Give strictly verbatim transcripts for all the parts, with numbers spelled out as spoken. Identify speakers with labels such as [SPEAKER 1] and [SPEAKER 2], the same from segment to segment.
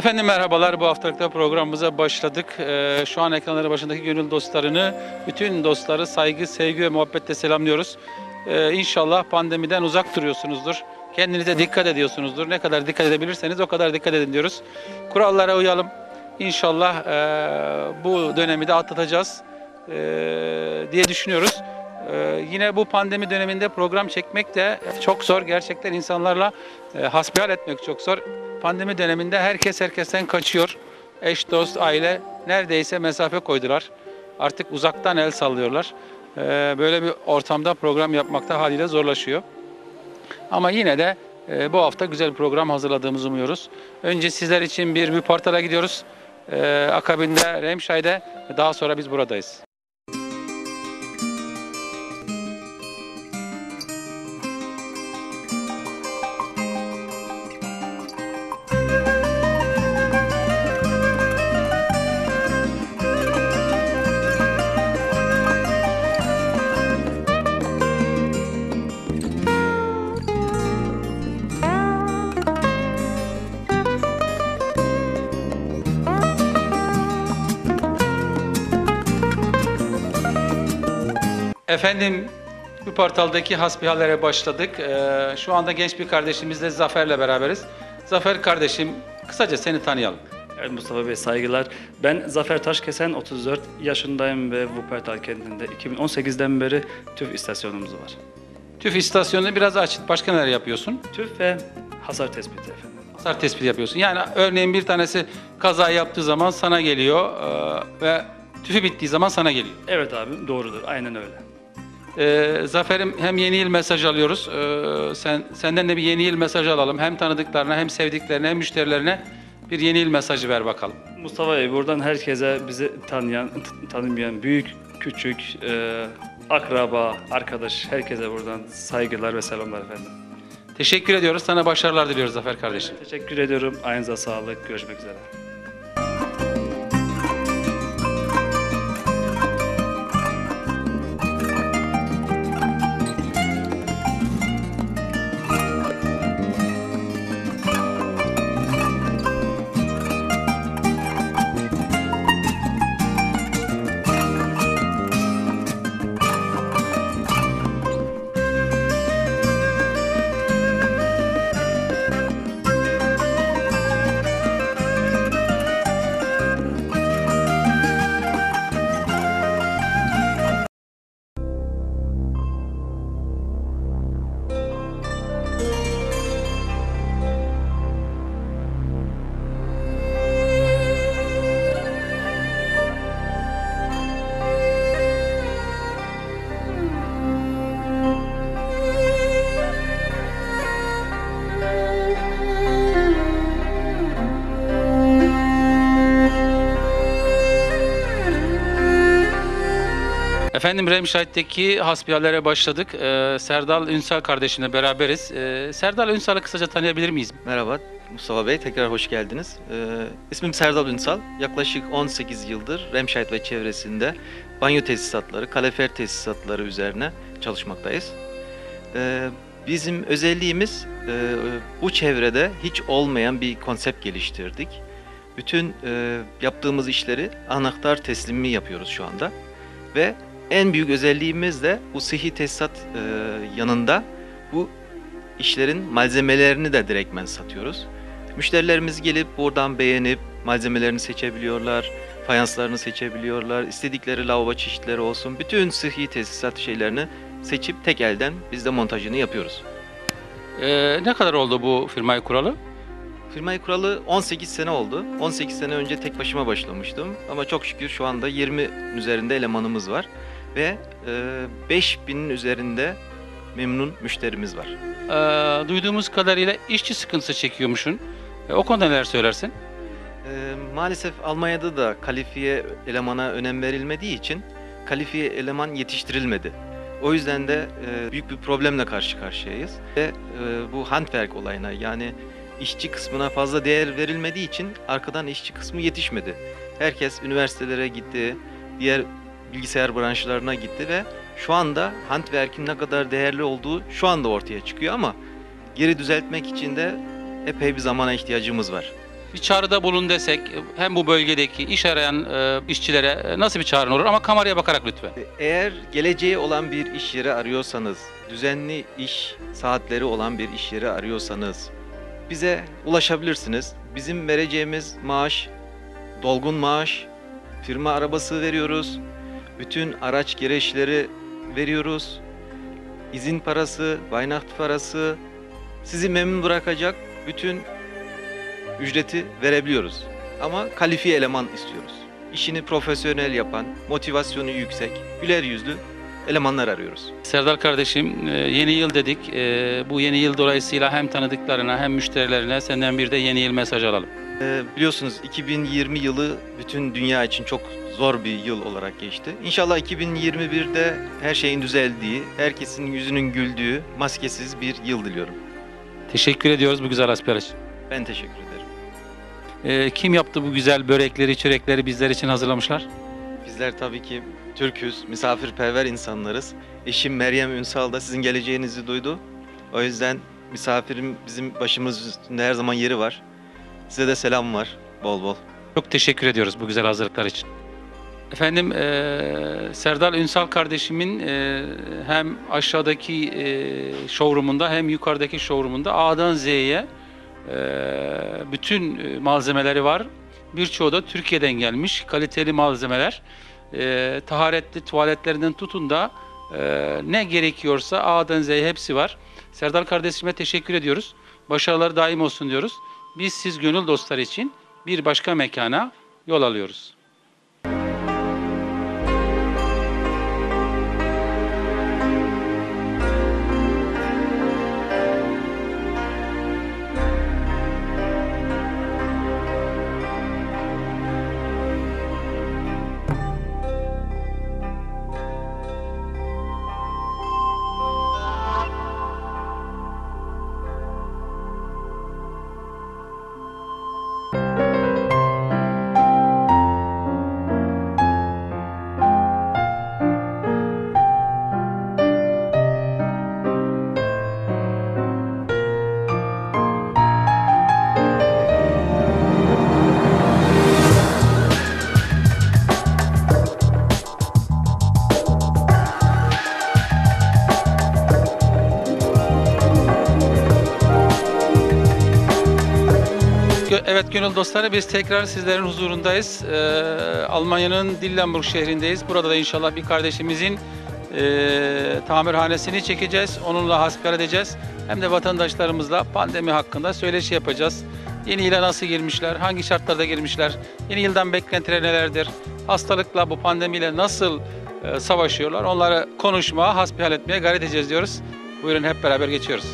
[SPEAKER 1] Efendim merhabalar, bu haftalıkta programımıza başladık. Ee, şu an ekranları başındaki gönül dostlarını, bütün dostları saygı, sevgi ve muhabbetle selamlıyoruz. Ee, İnşallah pandemiden uzak duruyorsunuzdur. Kendinize dikkat ediyorsunuzdur. Ne kadar dikkat edebilirseniz o kadar dikkat edin diyoruz. Kurallara uyalım. İnşallah e, bu dönemi de atlatacağız e, diye düşünüyoruz. Ee, yine bu pandemi döneminde program çekmek de çok zor. Gerçekten insanlarla e, hasbihal etmek çok zor. Pandemi döneminde herkes herkesten kaçıyor. Eş, dost, aile neredeyse mesafe koydular. Artık uzaktan el sallıyorlar. Ee, böyle bir ortamda program yapmakta haliyle zorlaşıyor. Ama yine de e, bu hafta güzel bir program hazırladığımızı umuyoruz. Önce sizler için bir Wuppertal'a gidiyoruz. Ee, akabinde Remscheide'de, daha sonra biz buradayız. Efendim, bu portaldaki hasbihallere başladık. Ee, şu anda genç bir kardeşimizle Zafer'le beraberiz. Zafer kardeşim, kısaca seni tanıyalım.
[SPEAKER 2] Evet Mustafa Bey, saygılar. Ben Zafer Taşkesen, otuz dört yaşındayım ve Wuppertal kentinde iki bin on sekizden beri TÜV istasyonumuz var.
[SPEAKER 1] TÜV istasyonunu biraz aç. Başka neler yapıyorsun?
[SPEAKER 2] TÜV ve hasar tespiti efendim.
[SPEAKER 1] Hasar tespiti yapıyorsun. Yani örneğin bir tanesi kaza yaptığı zaman sana geliyor e, ve TÜV'ü bittiği zaman sana geliyor.
[SPEAKER 2] Evet abi, doğrudur. Aynen öyle.
[SPEAKER 1] Ee, Zafer'im, hem yeni yıl mesaj alıyoruz. Ee, sen senden de bir yeni yıl mesaj alalım. Hem tanıdıklarına, hem sevdiklerine, hem müşterilerine bir yeni yıl mesajı ver bakalım.
[SPEAKER 2] Mustafa Bey, buradan herkese, bizi tanıyan, tanımayan, büyük, küçük, e, akraba, arkadaş, herkese buradan saygılar ve selamlar efendim.
[SPEAKER 1] Teşekkür ediyoruz. Sana başarılar diliyoruz Zafer kardeşim.
[SPEAKER 2] Teşekkür ediyorum. Ayağınıza sağlık. Görüşmek üzere.
[SPEAKER 1] Efendim, Remscheide'deki hasbihallere başladık. Ee, Serdal Ünsal kardeşimle beraberiz. Ee, Serdal Ünsal'ı kısaca tanıyabilir miyiz?
[SPEAKER 3] Merhaba Mustafa Bey, tekrar hoş geldiniz. Ee, ismim Serdal Ünsal. Yaklaşık on sekiz yıldır Remscheid ve çevresinde banyo tesisatları, kalorifer tesisatları üzerine çalışmaktayız. Ee, bizim özelliğimiz, e, bu çevrede hiç olmayan bir konsept geliştirdik. Bütün e, yaptığımız işleri anahtar teslimi yapıyoruz şu anda. Ve en büyük özelliğimiz de bu sıhhi tesisat e, yanında bu işlerin malzemelerini de direktmen satıyoruz. Müşterilerimiz gelip buradan beğenip malzemelerini seçebiliyorlar, fayanslarını seçebiliyorlar, istedikleri lavabo çeşitleri olsun, bütün sıhhi tesisat şeylerini seçip tek elden biz de montajını yapıyoruz.
[SPEAKER 1] Ee, ne kadar oldu bu firmayı kuralı?
[SPEAKER 3] Firmayı kuralı on sekiz sene oldu. on sekiz sene önce tek başıma başlamıştım ama çok şükür şu anda yirmi üzerinde elemanımız var ve e, beş binin üzerinde memnun müşterimiz var.
[SPEAKER 1] Ee, duyduğumuz kadarıyla işçi sıkıntısı çekiyormuşsun. Ee, o konuda neler söylersin?
[SPEAKER 3] E, maalesef Almanya'da da kalifiye elemana önem verilmediği için kalifiye eleman yetiştirilmedi. O yüzden de e, büyük bir problemle karşı karşıyayız ve e, bu handwerk olayına, yani işçi kısmına fazla değer verilmediği için arkadan işçi kısmı yetişmedi. Herkes üniversitelere gitti, diğer bilgisayar branşlarına gitti ve şu anda handwerk'in ne kadar değerli olduğu şu anda ortaya çıkıyor ama geri düzeltmek için de epey bir zamana ihtiyacımız var.
[SPEAKER 1] bir çağrıda bulun desek hem bu bölgedeki iş arayan e, işçilere e, nasıl bir çağrın olur? Ama kameraya bakarak lütfen.
[SPEAKER 3] Eğer geleceği olan bir iş yeri arıyorsanız, düzenli iş saatleri olan bir iş yeri arıyorsanız bize ulaşabilirsiniz. Bizim vereceğimiz maaş, dolgun maaş, firma arabası veriyoruz. Bütün araç gereçleri veriyoruz. İzin parası, Weihnacht parası, sizi memnun bırakacak bütün ücreti verebiliyoruz. Ama kalifiye eleman istiyoruz. İşini profesyonel yapan, motivasyonu yüksek, güler yüzlü elemanlar arıyoruz.
[SPEAKER 1] Serdar kardeşim, e, yeni yıl dedik. E, Bu yeni yıl dolayısıyla hem tanıdıklarına hem müşterilerine senden bir de yeni yıl mesaj alalım.
[SPEAKER 3] Ee, biliyorsunuz iki bin yirmi yılı bütün dünya için çok zor bir yıl olarak geçti. İnşallah iki bin yirmi birde her şeyin düzeldiği, herkesin yüzünün güldüğü, maskesiz bir yıl diliyorum.
[SPEAKER 1] Teşekkür ediyoruz bu güzel hasbihal için.
[SPEAKER 3] Ben teşekkür ederim.
[SPEAKER 1] E, Kim yaptı bu güzel börekleri, çörekleri bizler için hazırlamışlar?
[SPEAKER 3] Bizler tabii ki Türk'üz, misafirperver insanlarız. Eşim Meryem Ünsal da sizin geleceğinizi duydu. O yüzden misafirim bizim başımız üstünde her zaman yeri var. Size de selam var bol bol.
[SPEAKER 1] Çok teşekkür ediyoruz bu güzel hazırlıklar için. Efendim eee Serdar Ünsal kardeşimin eee, hem aşağıdaki eee showroom'unda hem yukarıdaki showroom'unda A'dan Z'ye eee, bütün e, malzemeleri var. Birçoğu da Türkiye'den gelmiş kaliteli malzemeler. Eee taharetli tuvaletlerinden tutun da eee, ne gerekiyorsa A'dan Z'ye hepsi var. Serdar kardeşime teşekkür ediyoruz. Başarıları daim olsun diyoruz. Biz siz gönül dostları için bir başka mekana yol alıyoruz. Gö- Evet gönül dostları biz tekrar sizlerin huzurundayız. Ee, Almanya'nın Dillenburg şehrindeyiz. Burada da inşallah bir kardeşimizin e, tamirhanesini çekeceğiz. Onunla hasbihal edeceğiz. Hem de vatandaşlarımızla pandemi hakkında söyleşi yapacağız. Yeni yıla nasıl girmişler, hangi şartlarda girmişler, yeni yıldan beklentileri nelerdir, hastalıkla bu pandemiyle nasıl e, savaşıyorlar, onları konuşmaya, hasbihal etmeye gayret edeceğiz diyoruz. Buyurun hep beraber geçiyoruz.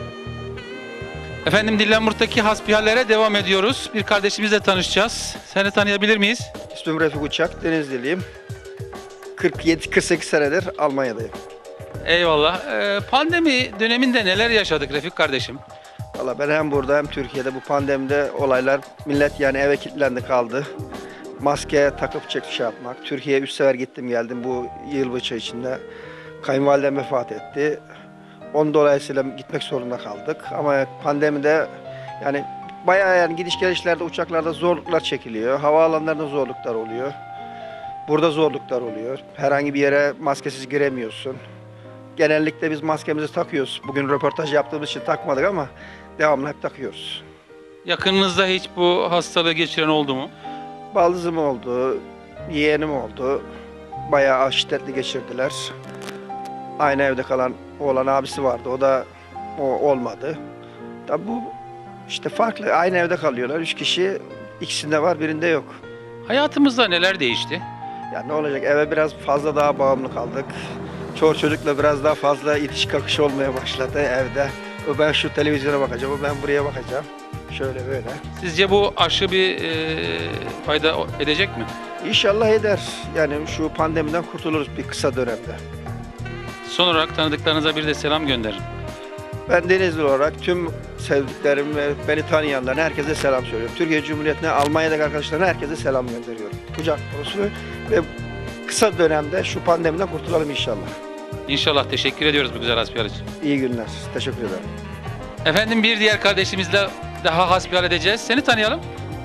[SPEAKER 1] Efendim Dillenburg'daki hasbihallere devam ediyoruz. Bir kardeşimizle tanışacağız. Seni tanıyabilir miyiz?
[SPEAKER 4] İsmim Refik Uçak, Denizliliyim. kırk yedi kırk sekiz senedir Almanya'dayım.
[SPEAKER 1] Eyvallah. Ee, pandemi döneminde neler yaşadık Refik kardeşim?
[SPEAKER 4] Valla ben hem burada hem Türkiye'de bu pandemide olaylar, millet yani eve kilitlendi kaldı. Maske takıp çıkış şey yapmak. Türkiye'ye üç sefer gittim geldim bu yılbaşı içinde. Kayınvalidem vefat etti. Onun dolayısıyla gitmek zorunda kaldık. Ama pandemide yani bayağı yani gidiş gelişlerde uçaklarda zorluklar çekiliyor. Havaalanlarında zorluklar oluyor. Burada zorluklar oluyor. Herhangi bir yere maskesiz giremiyorsun. Genellikle biz maskemizi takıyoruz. Bugün röportaj yaptığımız için takmadık ama devamlı hep takıyoruz.
[SPEAKER 1] Yakınınızda hiç bu hastalığı geçiren oldu mu?
[SPEAKER 4] Baldızım oldu, yeğenim oldu. Bayağı şiddetli geçirdiler. Aynı evde kalan oğlan abisi vardı. O da o olmadı. Tabi bu işte farklı. Aynı evde kalıyorlar. Üç kişi. İkisinde var, birinde yok.
[SPEAKER 1] Hayatımızda neler değişti?
[SPEAKER 4] Ya ne olacak? Eve biraz fazla daha bağımlı kaldık. Çoğu çocukla biraz daha fazla itiş kakış olmaya başladı evde. O ben şu televizyona bakacağım, o ben buraya bakacağım. Şöyle böyle.
[SPEAKER 1] Sizce bu aşı bir e, fayda edecek mi?
[SPEAKER 4] İnşallah eder. Yani şu pandemiden kurtuluruz bir kısa dönemde.
[SPEAKER 1] Son olarak tanıdıklarınıza bir de selam gönderin.
[SPEAKER 4] Ben Denizli olarak tüm sevdiklerim ve beni tanıyanların herkese selam söylüyorum. Türkiye Cumhuriyeti'ne, Almanya'daki arkadaşlarına herkese selam gönderiyorum. Kucak dolusu ve kısa dönemde şu pandemiden kurtulalım inşallah.
[SPEAKER 1] İnşallah teşekkür ediyoruz bu güzel hasbihal için.
[SPEAKER 4] İyi günler. Teşekkür ederim.
[SPEAKER 1] Efendim bir diğer kardeşimizle daha hasbihal edeceğiz. Seni tanıyalım.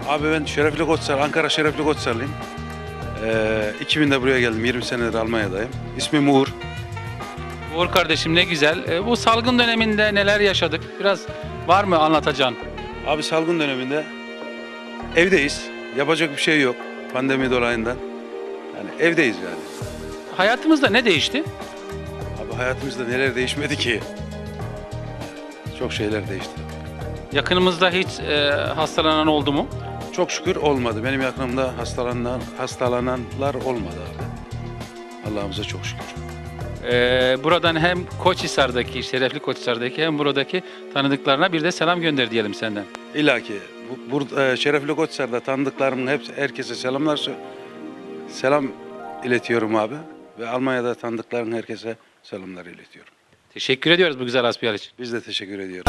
[SPEAKER 5] Abi ben Şerefli Koçsar, Ankara Şerefli Koçsarlıyım. Ee, iki binde buraya geldim, yirmi senedir Almanya'dayım. İsmim Uğur.
[SPEAKER 1] Uğur kardeşim ne güzel. E, bu salgın döneminde neler yaşadık? Biraz var mı anlatacağın?
[SPEAKER 5] Abi salgın döneminde evdeyiz. Yapacak bir şey yok pandemi dolayından. Yani evdeyiz yani.
[SPEAKER 1] Hayatımızda ne değişti?
[SPEAKER 5] Abi hayatımızda neler değişmedi ki? Çok şeyler değişti.
[SPEAKER 1] Yakınımızda hiç e, hastalanan oldu mu?
[SPEAKER 5] Çok şükür olmadı. Benim yakınımda hastalanan, hastalananlar olmadı abi. Allah'ımıza çok şükür.
[SPEAKER 1] E, buradan hem Koçhisar'daki, şerefli Koçhisar'daki hem buradaki tanıdıklarına bir de selam gönder diyelim senden.
[SPEAKER 5] İlla ki bu, burada Şerefli Koçhisar'da tanıdıklarımın hepsi herkese selamlar sö- selam iletiyorum abi ve Almanya'da tanıdıklarım herkese selamlar iletiyorum.
[SPEAKER 1] Teşekkür ediyoruz bu güzel hasbihal için.
[SPEAKER 5] Biz de teşekkür ediyoruz.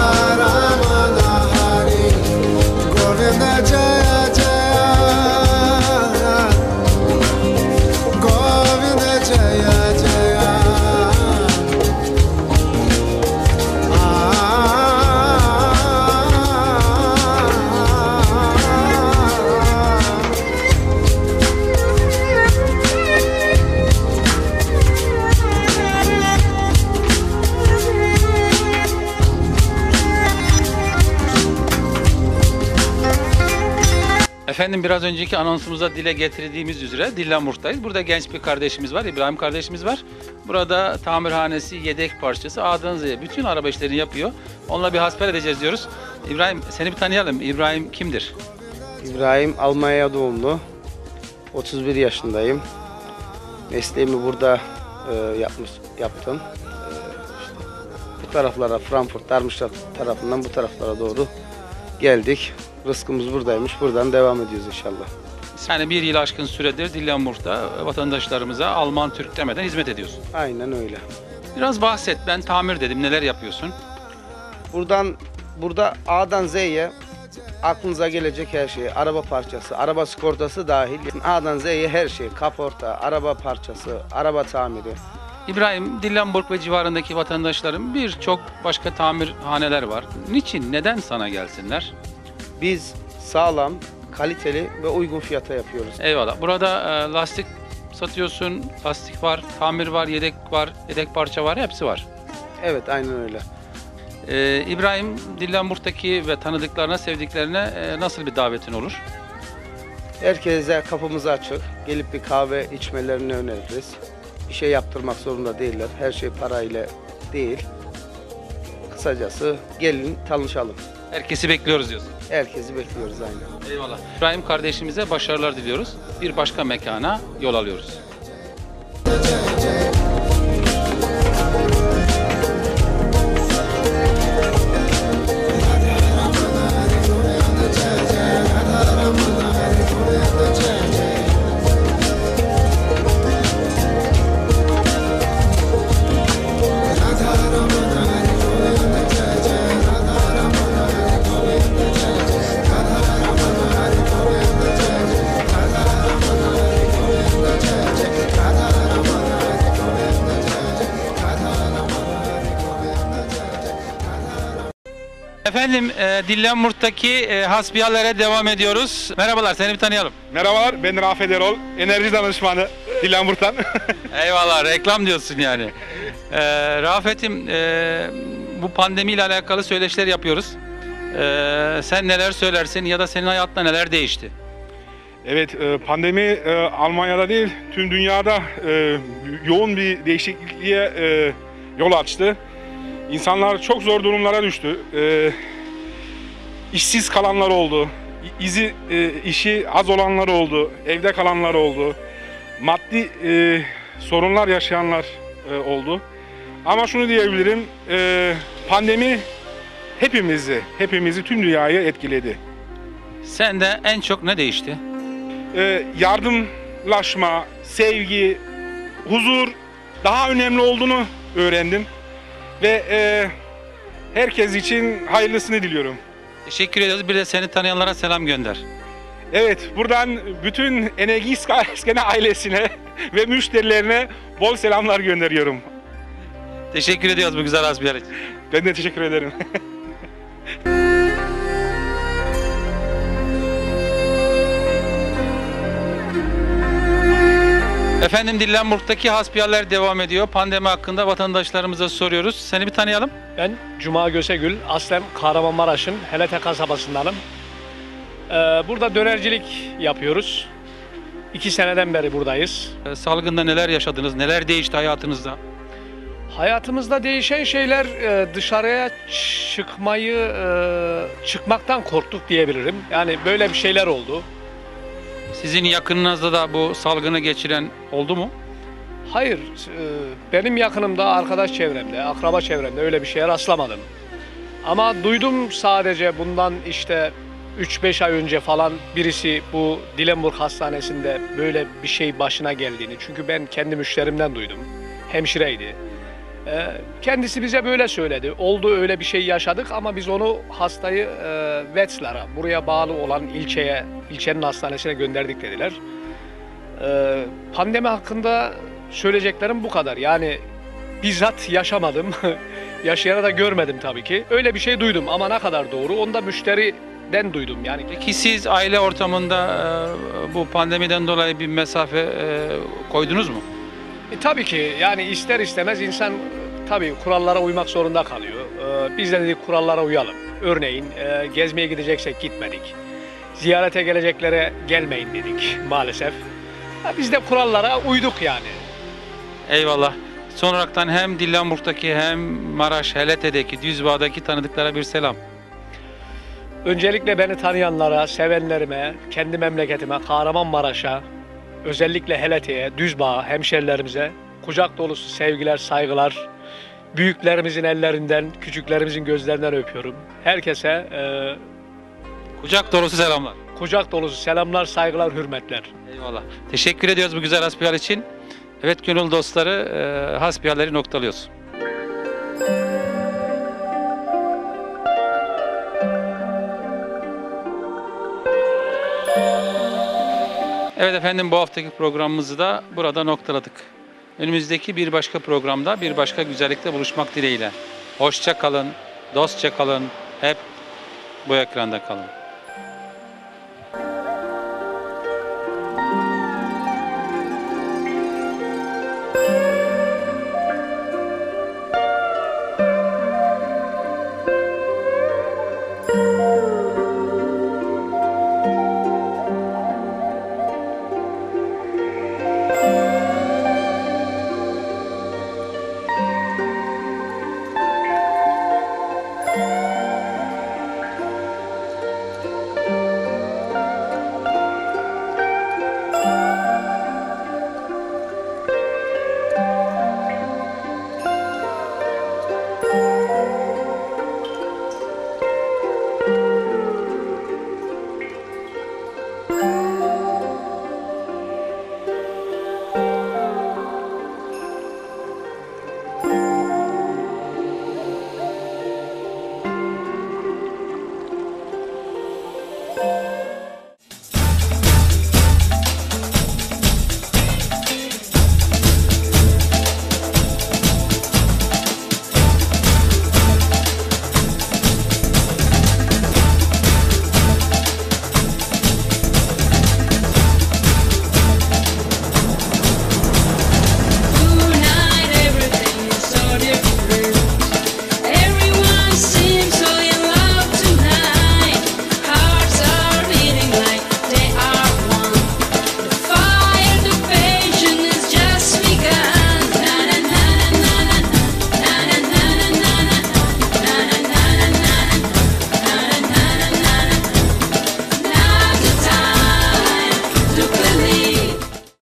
[SPEAKER 6] Govinda Jaya Jaya Govinda Jaya Jaya
[SPEAKER 1] Efendim biraz önceki anonsumuzda dile getirdiğimiz üzere Dillenburg'dayız. Burada genç bir kardeşimiz var, İbrahim kardeşimiz var. Burada tamirhanesi, yedek parçası, A'dan Z'ye bütün araba işlerini yapıyor. Onunla bir hasbihal edeceğiz diyoruz. İbrahim seni bir tanıyalım. İbrahim kimdir?
[SPEAKER 7] İbrahim Almanya doğumlu. otuz bir yaşındayım. Mesleğimi burada e, yapmış yaptım. E, işte bu taraflara Frankfurt, Darmstadt tarafından bu taraflara doğru geldik. Rızkımız buradaymış. Buradan devam ediyoruz inşallah.
[SPEAKER 1] Yani bir yıl aşkın süredir Dillenburg'da vatandaşlarımıza Alman Türk demeden hizmet ediyorsun.
[SPEAKER 7] Aynen öyle.
[SPEAKER 1] Biraz bahset. Ben tamir dedim. Neler yapıyorsun?
[SPEAKER 7] Buradan burada A'dan Z'ye aklınıza gelecek her şey, araba parçası, araba sigortası dahil A'dan Z'ye her şey, kaporta, araba parçası, araba tamiri.
[SPEAKER 1] İbrahim, Dillenburg ve civarındaki vatandaşların birçok başka tamirhaneler var. Niçin, neden sana gelsinler?
[SPEAKER 7] Biz sağlam, kaliteli ve uygun fiyata yapıyoruz.
[SPEAKER 1] Eyvallah. Burada e, lastik satıyorsun, lastik var, tamir var, yedek var, yedek parça var, hepsi var.
[SPEAKER 7] Evet, aynen öyle.
[SPEAKER 1] Ee, İbrahim, Dillenburg'daki ve tanıdıklarına, sevdiklerine e, nasıl bir davetin olur?
[SPEAKER 7] Herkese kapımız açık. Gelip bir kahve içmelerini öneririz. Bir şey yaptırmak zorunda değiller. Her şey parayla değil. Kısacası gelin tanışalım.
[SPEAKER 1] Herkesi bekliyoruz diyorsun.
[SPEAKER 7] Herkesi bekliyoruz aynen.
[SPEAKER 1] Eyvallah. İbrahim kardeşimize başarılar diliyoruz. Bir başka mekana yol alıyoruz. Efendim, e, Dillenburg'daki e, hasbihallere devam ediyoruz. Merhabalar, seni bir tanıyalım.
[SPEAKER 8] Merhabalar, ben Rafet Erol, enerji danışmanı Dillenburg'dan.
[SPEAKER 1] Eyvallah, reklam diyorsun yani. E, Rafet'im, e, bu pandemiyle alakalı söyleşiler yapıyoruz. E, sen neler söylersin ya da senin hayatında neler değişti?
[SPEAKER 8] Evet, e, pandemi e, Almanya'da değil, tüm dünyada e, yoğun bir değişikliğe e, yol açtı. İnsanlar çok zor durumlara düştü. E, işsiz kalanlar oldu, izi e, işi az olanlar oldu, evde kalanlar oldu, maddi e, sorunlar yaşayanlar e, oldu. Ama şunu diyebilirim, e, pandemi hepimizi, hepimizi tüm dünyayı etkiledi.
[SPEAKER 1] Sende en çok ne değişti?
[SPEAKER 8] E, yardımlaşma, sevgi, huzur daha önemli olduğunu öğrendim. Ve e, herkes için hayırlısını diliyorum.
[SPEAKER 1] Teşekkür ediyoruz. Bir de seni tanıyanlara selam gönder.
[SPEAKER 8] Evet, buradan bütün Energiska Eskene ailesine ve müşterilerine bol selamlar gönderiyorum.
[SPEAKER 1] Teşekkür ediyoruz bu güzel hasbihal için.
[SPEAKER 8] Ben de teşekkür ederim.
[SPEAKER 1] Efendim Dillenburg'daki hasbihaller devam ediyor. Pandemi hakkında vatandaşlarımıza soruyoruz. Seni bir tanıyalım.
[SPEAKER 9] Ben Cuma Gösegül, aslen Kahramanmaraş'ın Helete kasabasındanım. Ee, burada dönercilik yapıyoruz. İki seneden beri buradayız.
[SPEAKER 1] Ee, salgında neler yaşadınız? Neler değişti hayatınızda?
[SPEAKER 9] Hayatımızda değişen şeyler e, dışarıya çıkmayı, e, çıkmaktan korktuk diyebilirim. Yani böyle bir şeyler oldu.
[SPEAKER 1] Sizin yakınınızda da bu salgını geçiren oldu mu?
[SPEAKER 9] Hayır, e, benim yakınımda, arkadaş çevremde, akraba çevremde öyle bir şeye rastlamadım. Ama duydum sadece bundan işte üç beş ay önce falan birisi bu Dillenburg Hastanesi'nde böyle bir şey başına geldiğini. Çünkü ben kendi müşterimden duydum. Hemşireydi. Ee, kendisi bize böyle söyledi. Oldu, öyle bir şey yaşadık ama biz onu hastayı e, Wetzlar'a, buraya bağlı olan ilçeye, ilçenin hastanesine gönderdik dediler. Ee, pandemi hakkında söyleyeceklerim bu kadar. Yani bizzat yaşamadım. Yaşayana da görmedim tabii ki. Öyle bir şey duydum ama ne kadar doğru onu da müşteriden duydum. Yani
[SPEAKER 1] Peki siz aile ortamında e, bu pandemiden dolayı bir mesafe e, koydunuz mu?
[SPEAKER 9] E, tabii ki yani ister istemez insan e, tabii kurallara uymak zorunda kalıyor. E, biz de dedik kurallara uyalım. Örneğin e, gezmeye gideceksek gitmedik. Ziyarete geleceklere gelmeyin dedik maalesef. Ha, biz de kurallara uyduk yani.
[SPEAKER 1] Eyvallah. Son olaraktan hem Dillenburg'daki hem Maraş, Helete'deki, Düzbağ'daki tanıdıklara bir selam.
[SPEAKER 9] Öncelikle beni tanıyanlara, sevenlerime, kendi memleketime, Kahramanmaraş'a, özellikle Helete'ye, Düzbağ'a, hemşerilerimize kucak dolusu sevgiler, saygılar. Büyüklerimizin ellerinden, küçüklerimizin gözlerinden öpüyorum. Herkese e,
[SPEAKER 1] Kucak dolusu selamlar.
[SPEAKER 9] kucak dolusu selamlar, saygılar, hürmetler.
[SPEAKER 1] Eyvallah. Teşekkür ediyoruz bu güzel hasbihal için. Evet gönül dostları, e, hasbihalleri noktalıyoruz. Evet efendim, bu haftaki programımızı da burada noktaladık. Önümüzdeki bir başka programda bir başka güzellikle buluşmak dileğiyle. Hoşça kalın, dostça kalın, hep bu ekranda kalın.